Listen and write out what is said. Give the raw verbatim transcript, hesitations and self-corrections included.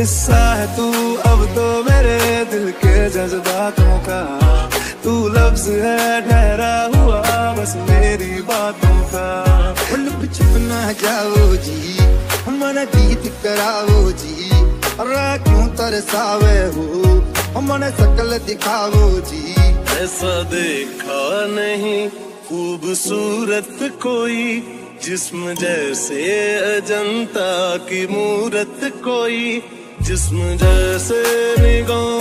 हिस्सा है तू अब तो मेरे दिल के जज्बातों का, तू लफ्ज है ठहरा हुआ बस मेरी बातों का। लब छुप ना जाओ जी, मन गीत कराओ जी, अरे क्यों तरसावे हो, मन शकल दिखाओ जी। ऐसा देखा नहीं खूबसूरत कोई, जिस्म जैसे अजंता की मूरत कोई, जिस्म जैसे निगाह